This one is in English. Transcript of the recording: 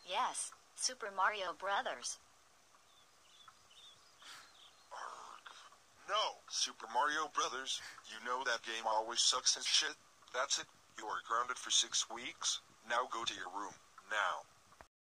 Yes, Super Mario Brothers. No, Super Mario Brothers. You know that game always sucks as shit. That's it. You are grounded for 6 weeks. Now go to your room. Now.